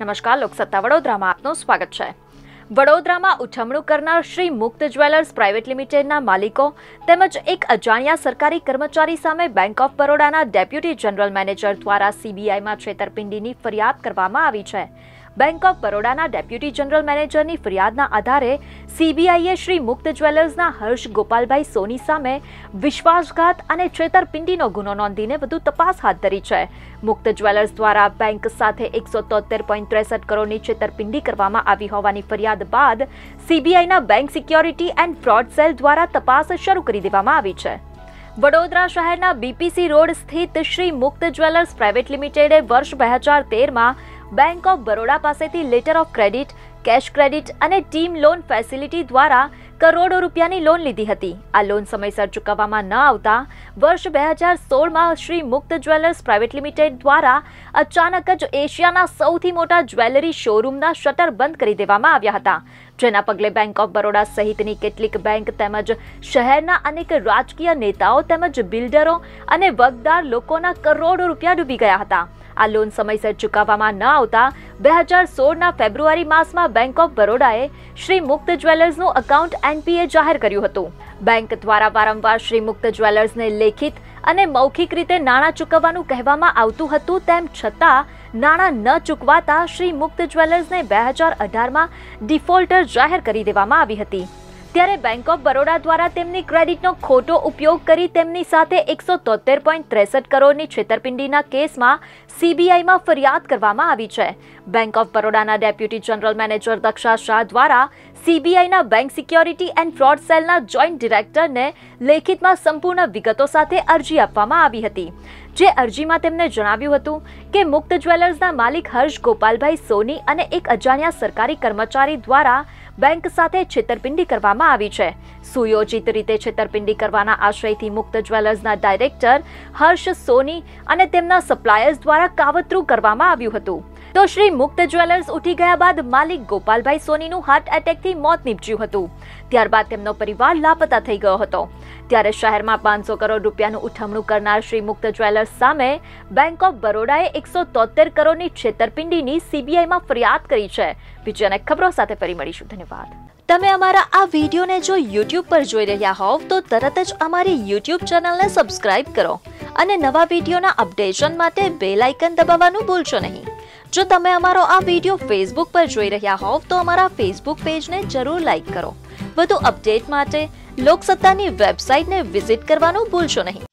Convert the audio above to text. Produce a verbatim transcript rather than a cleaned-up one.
નમસ્કાર, લોકસત્તા વડોદરામાં આપનું સ્વાગત છે। વડોદરામાં ઉઠમણું કરનાર શ્રી મુક્ત જ્વેલર્સ પ્રાઇવેટ લિમિટેડના માલિકો તેમજ એક અજાણ્યા સરકારી કર્મચારી સામે બેંક ઓફ બરોડાના ડેપ્યુટી જનરલ મેનેજર દ્વારા સીબીઆઈમાં છેતરપિંડીની ફરિયાદ કરવામાં આવી છે। બેંક ઓફ બરોડાના ડેપ્યુટી જનરલ મેનેજરની ફરિયાદના આધારે સીબીઆઈએ શ્રી મુક્ત જ્વેલર્સના હર્ષ ગોપાલભાઈ સોની સામે વિશ્વાસઘાત અને છેતરપિંડીનો ગુનો નોંધીને વધુ તપાસ હાથ ધરી છે। મુક્ત જ્વેલર્સ દ્વારા બેંક સાથે એકસો તોતેર પોઈન્ટ ત્રેસઠ કરોડની છેતરપિંડી કરવામાં આવી હોવાની ફરિયાદ બાદ સીબીઆઈના bank security and fraud cell દ્વારા તપાસ શરૂ કરી દેવામાં આવી છે। વડોદરા શહેરના બીપીસી રોડ સ્થિત શ્રી મુક્ત જ્વેલર્સ પ્રાઇવેટ લિમિટેડે વર્ષ બે હજાર તેરમાં બેંક ઓફ બરોડા પાસેથી letter of credit, cash credit અને ટીમ લોન ફેસિલિટી દ્વારા કરોડો રૂપિયાની લોન લીધી હતી। આ લોન સમયસર ચૂકવવામાં ન આવતા વર્ષ બે હજાર સોળમાં શ્રી મુક્ત જ્વેલર્સ પ્રાઇવેટ લિમિટેડ દ્વારા અચાનક જ એશિયાના સૌથી મોટા જ્વેલરી શોરૂમના શટર બંધ કરી દેવામાં આવ્યા હતા, જેના પગલે બેંક ઓફ બરોડા સહિતની કેટલીક બેંક તેમજ શહેરના અનેક રાજકીય નેતાઓ તેમજ બિલ્ડરો અને વગદાર લોકોના કરોડો રૂપિયા ડૂબી ગયા હતા। આ લોન સમયસર ચૂકવવામાં ન આવતા બે હજાર સોળના ફેબ્રુઆરી માસમાં બેંક ઓફ બરોડાએ શ્રી મુક્ત જ્વેલર્સનું એકાઉન્ટ એનપીએ જાહેર કર્યું હતું। બેંક દ્વારા વારંવાર શ્રી મુક્ત જ્વેલર્સને લેખિત અને મૌખિક રીતે નાણાં ચૂકવવાનું કહેવામાં આવતું હતું, તેમ છતાં નાણાં ન ચૂકવાતા શ્રી મુક્ત જ્વેલર્સને બે હજાર અઢારમાં ડિફોલ્ટર જાહેર કરી દેવામાં આવી હતી। ત્યારે બેંક ઓફ બરોડા દ્વારા તેમની ક્રેડિટનો ખોટો ઉપયોગ કરી તેમની સાથે એકસો તોતેર પોઈન્ટ ત્રેસઠ કરોડની છેતરપિંડીના કેસમાં સીબીઆઈમાં ફરિયાદ કરવામાં આવી છે। બેંક ઓફ બરોડાના deputy general manager Daksha Shah દ્વારા સીબીઆઈના બેંક સિક્યોરિટી એન્ડ ફ્રોડ સેલના જોઈન્ટ ડિરેક્ટરને લેખિતમાં સંપૂર્ણ વિગતો સાથે અરજી આપવામાં આવી હતી, જે અરજીમાં તેમણે જણાવ્યું હતું કે મુક્ત જ્વેલર્સના માલિક હર્ષ ગોપાલભાઈ સોની અને એક અજાણ્યા સરકારી કર્મચારી દ્વારા બેંક સાથે છેતરપિંડી કરવામાં આવી છે। સુયોજિત રીતે છેતરપિંડી કરવાના આશયથી મુક્ત જ્વેલર્સના ડાયરેક્ટર હર્ષ સોની અને તેમના સપ્લાયર્સ દ્વારા કાવતરું કરવામાં આવ્યું હતું। તો શ્રી મુક્ત જ્વેલર્સ ઉઠી ગયા બાદ માલિક ગોપાલભાઈ સોનીનું હાર્ટ એટેકથી મોત નીપજ્યું હતું। ત્યારબાદ તેમનો પરિવાર લાપતા થઈ ગયો હતો। ત્યારે શહેરમાં પાંચસો કરોડ રૂપિયાનું ઉઠમણું કરનાર શ્રી મુક્ત જ્વેલર્સ સામે બેંક ઓફ બરોડાએ એકસો તોતેર કરોડની છેતરપિંડીની સીબીઆઈમાં ફરિયાદ કરી છે। બીજી અનેક ખબરો સાથે ફરી મળીશું। ધન્યવાદ। તમે અમારા આ વિડીયોને જો યુટ્યુબ પર જોઈ રહ્યા હોવ તો તરત જ અમારી યુટ્યુબ ચેનલને સબસ્ક્રાઇબ કરો અને નવા વિડીયોના અપડેશન માટે બેલ આઇકન દબાવવાનું ભૂલશો નહીં। જો તમે અમારો આ વિડીયો ફેસબુક પર જોઈ રહ્યા હોવ તો અમારા ફેસબુક પેજને જરૂર લાઇક કરો। વધુ અપડેટ માટે લોકસત્તાની વેબસાઇટને વિઝિટ કરવાનું ભૂલશો નહીં।